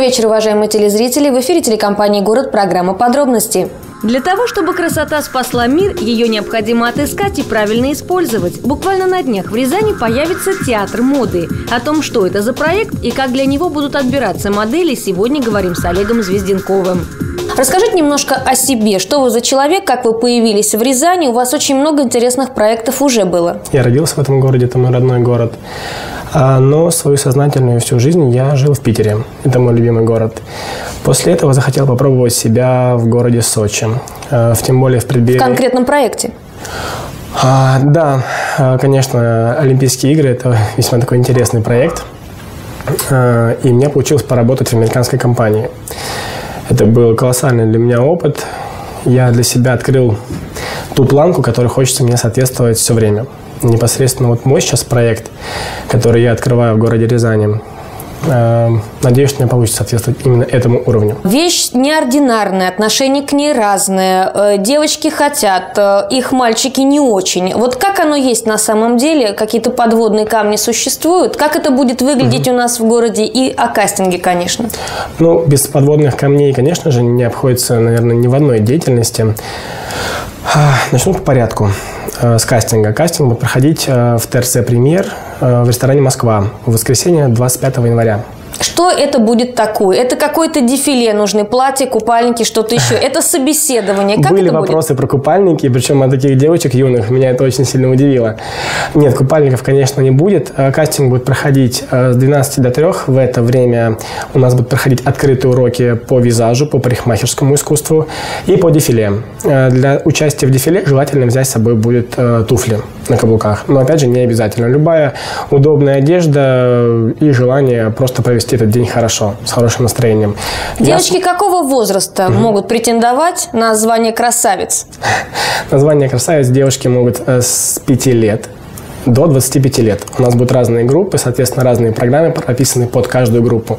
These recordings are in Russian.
Добрый вечер, уважаемые телезрители. В эфире телекомпании «Город», программа «Подробности». Для того, чтобы красота спасла мир, ее необходимо отыскать и правильно использовать. Буквально на днях в Рязани появится театр моды. О том, что это за проект и как для него будут отбираться модели, сегодня говорим с Олегом Звезденковым. Расскажите немножко о себе. Что вы за человек, как вы появились в Рязани? У вас очень много интересных проектов уже было. Я родился в этом городе, это мой родной город. Но свою сознательную всю жизнь я жил в Питере. Это мой любимый город. После этого захотел попробовать себя в городе Сочи. Тем более в преддверии... В конкретном проекте? Да, конечно, Олимпийские игры – это весьма такой интересный проект. И мне получилось поработать в американской компании. Это был колоссальный для меня опыт. Я для себя открыл ту планку, которой хочется мне соответствовать все время. Непосредственно вот мой сейчас проект, который я открываю в городе Рязани, надеюсь, что мне получится соответствовать именно этому уровню. Вещь неординарная, отношение к ней разное. Девочки хотят, их мальчики не очень. Вот как оно есть на самом деле? Какие-то подводные камни существуют? Как это будет выглядеть у нас в городе? И о кастинге, конечно. Ну, без подводных камней, конечно же, не обходится, наверное, ни в одной деятельности. Начну по порядку с кастинга. Кастинг будет проходить в ТРЦ «Премьер» в ресторане «Москва» в воскресенье 25 января. Что это будет такое? Это какое-то дефиле, нужны платья, купальники, что-то еще. Это собеседование. Как Были это будет? вопросы про купальники, причем от таких девочек юных. Меня это очень сильно удивило. Нет, купальников, конечно, не будет. Кастинг будет проходить с 12 до 3. В это время у нас будут проходить открытые уроки по визажу, по парикмахерскому искусству и по дефиле. Для участия в дефиле желательно взять с собой будет туфли на каблуках. Но, опять же, не обязательно. Любая удобная одежда и желание просто провести этот день хорошо, с хорошим настроением. Девочки какого возраста могут претендовать на звание красавиц? На звание красавиц девушки могут с 5 лет до 25 лет. У нас будут разные группы, соответственно, разные программы прописаны под каждую группу.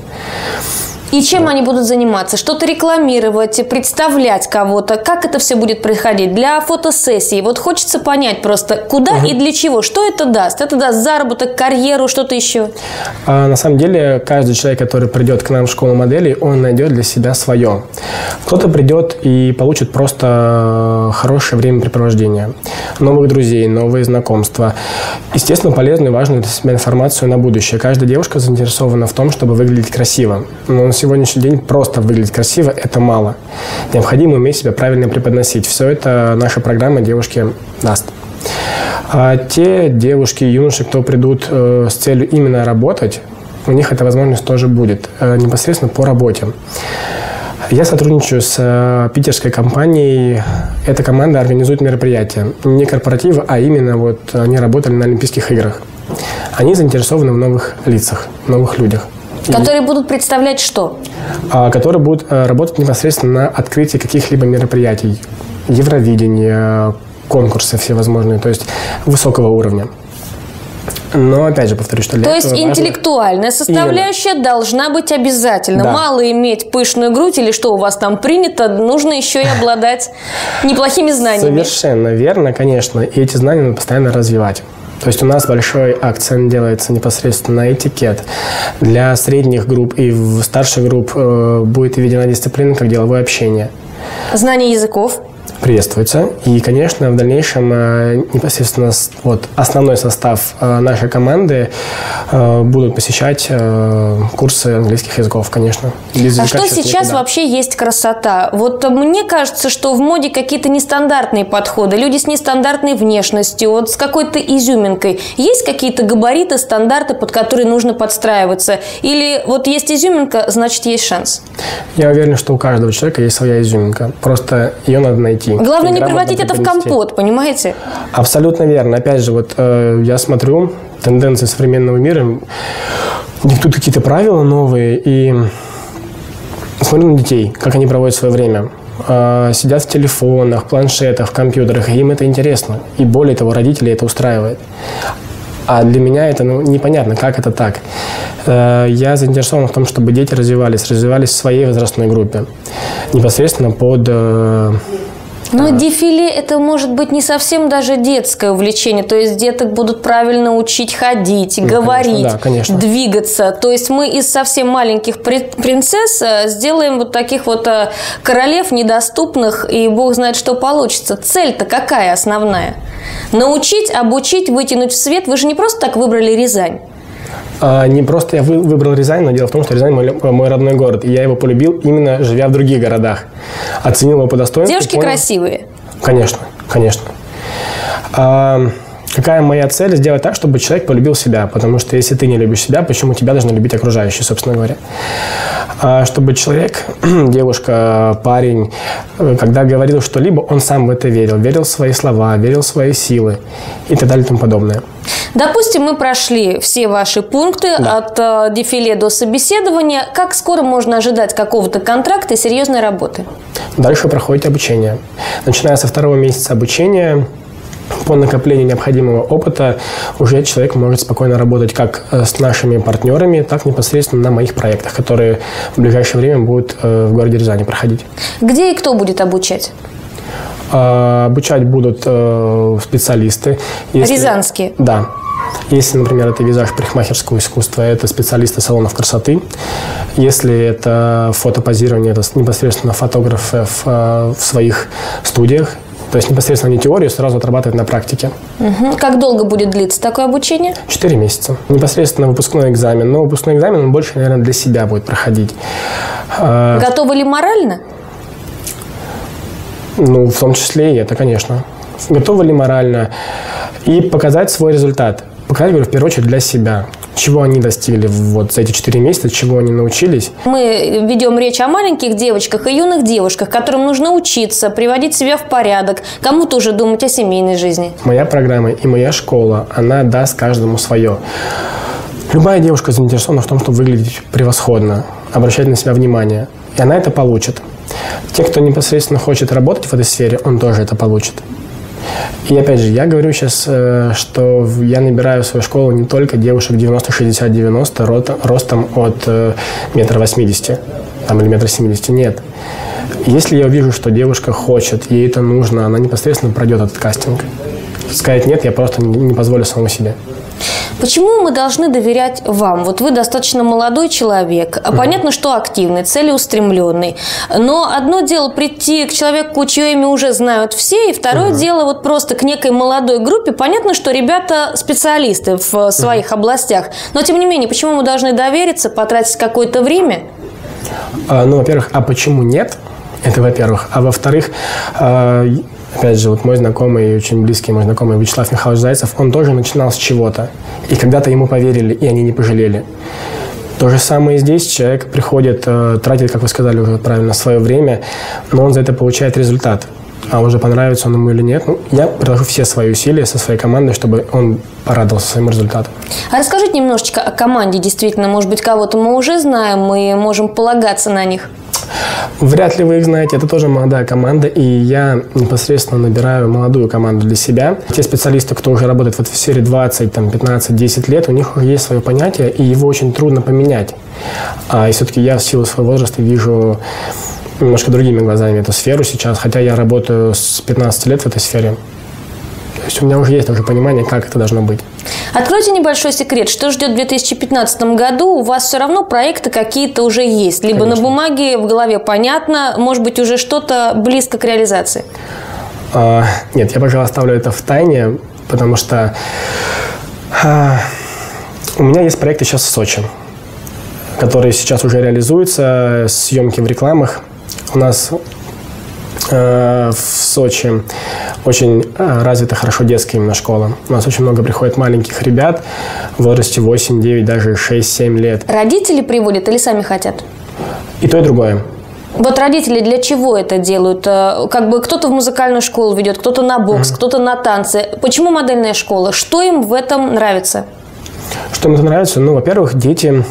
И чем они будут заниматься? Что-то рекламировать, представлять кого-то? Как это все будет происходить? Для фотосессии. Вот хочется понять просто, куда и для чего. Что это даст? Это даст заработок, карьеру, что-то еще? На самом деле, каждый человек, который придет к нам в школу моделей, он найдет для себя свое. Кто-то придет и получит просто хорошее времяпрепровождение. Новых друзей, новые знакомства. Естественно, полезную и важную для себя информацию на будущее. Каждая девушка заинтересована в том, чтобы выглядеть красиво. Но на сегодняшний день просто выглядеть красиво – это мало. Необходимо уметь себя правильно преподносить. Все это наша программа девушке даст. А те девушки и юноши, кто придут с целью именно работать, у них эта возможность тоже будет, непосредственно по работе. Я сотрудничаю с питерской компанией. Эта команда организует мероприятия. Не корпоративы, а именно вот они работали на Олимпийских играх. Они заинтересованы в новых лицах, новых людях. Которые будут представлять что? Которые будут работать непосредственно на открытии каких-либо мероприятий. Евровидения, конкурсы всевозможные, то есть высокого уровня. Но, опять же, повторюсь, что для этого То есть интеллектуальная составляющая должна быть обязательно. Да. Мало иметь пышную грудь или что у вас там принято, нужно еще и обладать неплохими знаниями. Совершенно верно, конечно. И эти знания надо постоянно развивать. То есть у нас большой акцент делается непосредственно на этикет. Для средних групп и старших групп будет введена дисциплина как деловое общение. Знание языков? Приветствуется. И, конечно, в дальнейшем непосредственно вот, основной состав нашей команды будут посещать курсы английских языков, конечно. А что сейчас вообще есть красота? Вот мне кажется, что в моде какие-то нестандартные подходы, люди с нестандартной внешностью, вот с какой-то изюминкой. Есть какие-то габариты, стандарты, под которые нужно подстраиваться? Или вот есть изюминка, значит, есть шанс? Я уверен, что у каждого человека есть своя изюминка. Просто ее надо найти. Главное не превратить это в компот, понимаете? Абсолютно верно. Опять же, вот я смотрю тенденции современного мира, диктуют какие-то правила новые, и смотрю на детей, как они проводят свое время. Сидят в телефонах, планшетах, в компьютерах, и им это интересно. И более того, родители это устраивает. А для меня это непонятно, как это так. Я заинтересован в том, чтобы дети развивались в своей возрастной группе. Непосредственно под Но дефиле это может быть не совсем даже детское увлечение. То есть деток будут правильно учить ходить, говорить, конечно. Двигаться. То есть мы из совсем маленьких принцесс сделаем вот таких вот королев недоступных, и бог знает, что получится. Цель-то какая основная? Научить, обучить, вытянуть в свет. Вы же не просто так выбрали Рязань. Не просто я выбрал Рязань, но дело в том, что Рязань мой родной город. И я его полюбил, именно живя в других городах. Оценил его по достоинству. Девушки красивые? Конечно, конечно. Какая моя цель? Сделать так, чтобы человек полюбил себя. Потому что если ты не любишь себя, почему тебя должны любить окружающие, собственно говоря? Чтобы человек, девушка, парень, когда говорил что-либо, он сам в это верил. Верил в свои слова, верил в свои силы и так далее и тому подобное. Допустим, мы прошли все ваши пункты от дефиле до собеседования. Как скоро можно ожидать какого-то контракта и серьезной работы? Дальше проходит обучение. Начиная со 2-го месяца обучения, по накоплению необходимого опыта уже человек может спокойно работать как с нашими партнерами, так непосредственно на моих проектах, которые в ближайшее время будут в городе Рязани проходить. Где и кто будет обучать? Обучать будут специалисты. Рязанские? Да. Если, например, это визаж парикмахерского искусства, это специалисты салонов красоты. Если это фотопозирование, это непосредственно фотографы в своих студиях. То есть непосредственно не теорию, сразу отрабатывать на практике. Как долго будет длиться такое обучение? 4 месяца. Непосредственно выпускной экзамен. Но выпускной экзамен он больше, наверное, для себя будет проходить. Готовы ли морально? Ну, в том числе и это, конечно. Готовы ли морально? И показать свой результат. Показать, говорю, в первую очередь для себя. Чего они достигли вот за эти 4 месяца, чего они научились. Мы ведем речь о маленьких девочках и юных девушках, которым нужно учиться, приводить себя в порядок, кому-то уже думать о семейной жизни. Моя программа и моя школа, она даст каждому свое. Любая девушка заинтересована в том, чтобы выглядеть превосходно, обращать на себя внимание. И она это получит. Те, кто непосредственно хочет работать в этой сфере, он тоже это получит. И опять же, я говорю сейчас, что я набираю в свою школу не только девушек 90-60-90 ростом от 1,80 м или 1,70 м. Нет. Если я увижу, что девушка хочет, ей это нужно, она непосредственно пройдет этот кастинг. Сказать нет, я просто не позволю самому себе. Почему мы должны доверять вам? Вот вы достаточно молодой человек. Понятно, что активный, целеустремленный. Но одно дело прийти к человеку, чье имя уже знают все, и второе дело вот просто к некой молодой группе. Понятно, что ребята специалисты в своих областях. Но тем не менее, почему мы должны довериться, потратить какое-то время? Ну, во-первых, а почему нет? Это во-первых. А во-вторых, опять же, вот мой знакомый, очень близкий мой знакомый Вячеслав Михайлович Зайцев, он тоже начинал с чего-то. И когда-то ему поверили, и они не пожалели. То же самое и здесь. Человек приходит, тратит, как вы сказали уже правильно, свое время, но он за это получает результат. А уже понравится он ему или нет, ну, я приложу все свои усилия со своей командой, чтобы он порадовался своим результатом. А расскажите немножечко о команде. Действительно, может быть, кого-то мы уже знаем, мы можем полагаться на них. Вряд ли вы их знаете. Это тоже молодая команда, и я непосредственно набираю молодую команду для себя. Те специалисты, кто уже работает в этой сфере 20, 15, 10 лет, у них уже есть свое понятие, и его очень трудно поменять. И все-таки я в силу своего возраста вижу немножко другими глазами эту сферу сейчас, хотя я работаю с 15 лет в этой сфере. То есть у меня уже есть тоже понимание, как это должно быть. Откройте небольшой секрет. Что ждет в 2015 году? У вас все равно проекты какие-то уже есть. Либо Конечно. На бумаге, в голове понятно, может быть, уже что-то близко к реализации. Нет, я, пожалуй, оставлю это в тайне, потому что у меня есть проекты сейчас в Сочи, которые сейчас уже реализуются, съемки в рекламах. У нас в Сочи очень развита хорошо детская именно школа. У нас очень много приходит маленьких ребят в возрасте 8, 9, даже 6-7 лет. Родители приводят или сами хотят? И то, и другое. Вот родители для чего это делают? Как бы кто-то в музыкальную школу ведет, кто-то на бокс, кто-то на танцы. Почему модельная школа? Что им в этом нравится? Что им это нравится? Ну, во-первых, дети...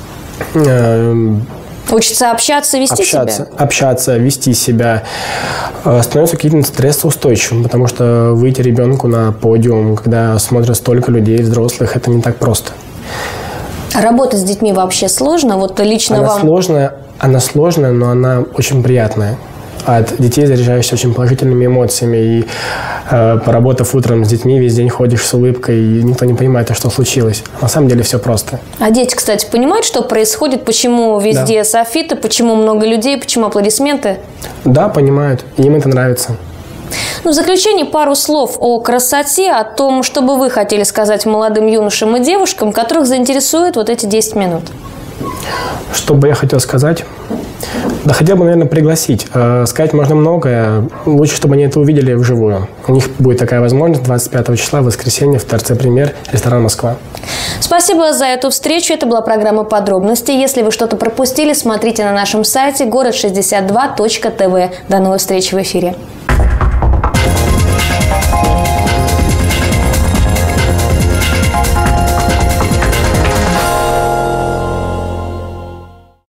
Учатся общаться, вести себя? Общаться, вести себя. Становятся каким-то стрессоустойчивым, потому что выйти ребенку на подиум, когда смотрят столько людей, взрослых, это не так просто. Работать с детьми вообще сложно? Вот лично она вам... Она сложная, но она очень приятная. от детей заряжаешься очень положительными эмоциями. И поработав утром с детьми, весь день ходишь с улыбкой, и никто не понимает, что случилось. На самом деле все просто. А дети, кстати, понимают, что происходит, почему везде софиты, почему много людей, почему аплодисменты? Да, понимают. И им это нравится. Ну, в заключение пару слов о красоте, о том, что бы вы хотели сказать молодым юношам и девушкам, которых заинтересуют вот эти 10 минут. Что бы я хотел сказать? Да хотел бы, наверное, пригласить. Сказать можно многое. Лучше, чтобы они это увидели вживую. У них будет такая возможность 25 числа, в воскресенье, в торце «Премьер», ресторан «Москва». Спасибо за эту встречу. Это была программа «Подробности». Если вы что-то пропустили, смотрите на нашем сайте город62.тв. До новых встреч в эфире.